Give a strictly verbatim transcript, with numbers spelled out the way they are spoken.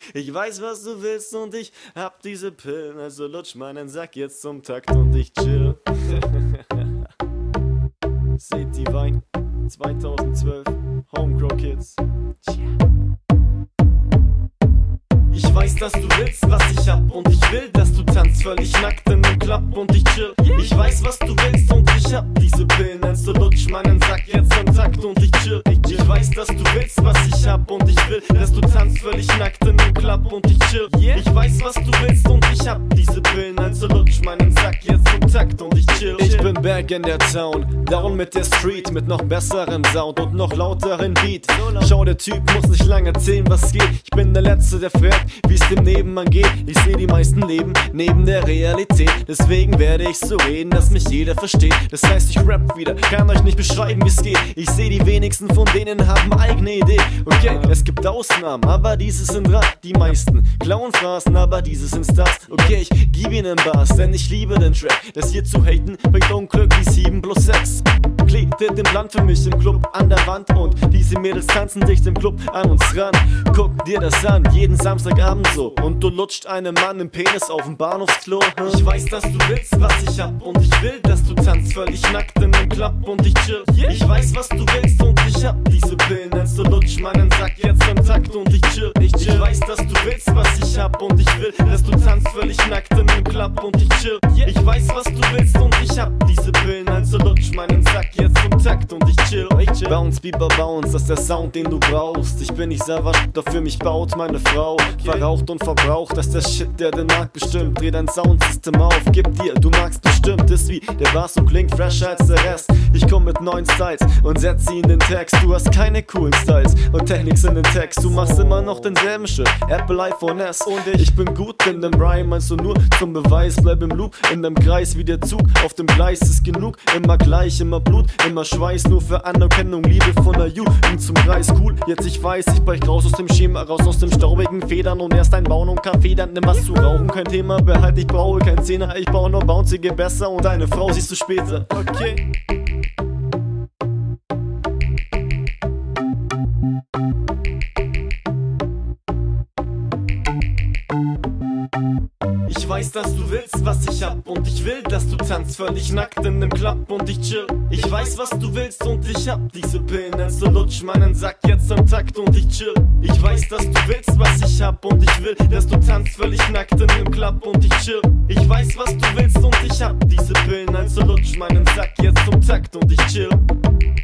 Ich weiß, was du willst und ich hab diese Pillen, also lutsch meinen Sack jetzt zum Takt und ich chill. Seht die Wein, zweitausendzwölf, Homegrown Kids. Ich weiß, dass du willst, was ich hab und ich will, dass du tanzt völlig nackt in nem Club und ich chill. Ich weiß, was du willst und ich hab diese Pillen, also lutsch meinen Sack jetzt zum Takt und ich chill. Ich weiß, dass du willst, was ich hab und ich will, dass du tanzt völlig nackt in nem Club und ich chill. Ich weiß, was du willst und ich hab diese Pillen, also lutsch meinen Sack jetzt zum Takt und ich chill. Ich bin back in der Town, down mit der Street, mit noch besserem Sound und noch lauteren Beat. Schau, der Typ muss nicht lange erzählen, was geht. Ich bin der Letzte, der fragt, wie's dem Nebenmann geht. Ich seh die meisten leben neben der Realität, deswegen werde ich so reden, dass mich jeder versteht. Das heißt, ich rap wieder, kann euch nicht beschreiben, wie's geht. Ich seh, die wenigsten von denen haben eigene Idee. Okay, es gibt Ausnahmen, aber diese sind rar. Die meisten klauen Phrasen, aber diese sind Stars. Okay, ich gib ihnen Bars, denn ich liebe den Track. Das hier zu haten bringt Unglück wie sieben plus sechs. Klebt im Land für mich im Club an der Wand und diese Mädels tanzen dicht im Club an uns ran. Guck dir das an, jeden Samstagabend so, und du lutscht einem Mann im Penis auf dem Bahnhofsklo. Ich weiß, dass du willst, was ich hab und ich will, dass du tanzt völlig nackt in dem Club und ich chill. Ich weiß, was du willst und ich hab diese Pillen, also lutsch meinen Sack jetzt im Takt und ich chill. Ich chill. Ich weiß, dass du willst, was ich hab und ich will, dass du tanzt völlig nackt in dem Club und ich chill. Ich weiß, was du willst und ich hab diese Pillen, also lutsch meinen Sack jetzt zum Takt und ich chill. Ich chill. Bounce, Bieber, Bounce, das ist der Sound, den du brauchst. Ich bin nicht savage, dafür mich baut meine Frau. Okay. Verraucht und verbraucht, das ist der Shit, der den Markt bestimmt. Dreh dein Soundsystem auf, gib dir, du magst bestimmt. Ist wie der Bass, so klingt fresher als der Rest. Ich komm mit neuen Styles und setz sie in den Text. Du hast keine coolen Styles und Techniks in den Text. Du machst immer noch denselben Shit, Apple, iPhone S. Und ich, ich bin gut in dem Rhyme, meinst du nur zum Beweis. Bleib im Loop, in dem Kreis wie der Zug. Auf dem Gleis ist genug, immer gleich, immer Blut, immer Schweiß. Nur für Anerkennung, Liebe von der Jugend zum Preis. Cool, jetzt ich weiß, ich brech raus aus dem Schema, raus aus dem staubigen Federn und erst ein Bauen und Kaffee, dann nimm was zu rauchen. Kein Thema, behalt, ich brauche kein Zehner, ich brauche nur bounzige besser und deine Frau siehst du später. Okay. Ich weiß, dass du willst, was ich hab und ich will, dass du tanzt völlig nackt in dem Club und ich chill. Ich weiß, was du willst und ich hab diese Pillen, also lutsch meinen Sack jetzt am Takt und ich chill. Ich weiß, dass du willst, was ich hab und ich will, dass du tanzt völlig nackt in dem Club und ich chill. Ich weiß, was du willst und ich hab diese Pillen, also lutsch meinen Sack jetzt zum Takt und ich chill.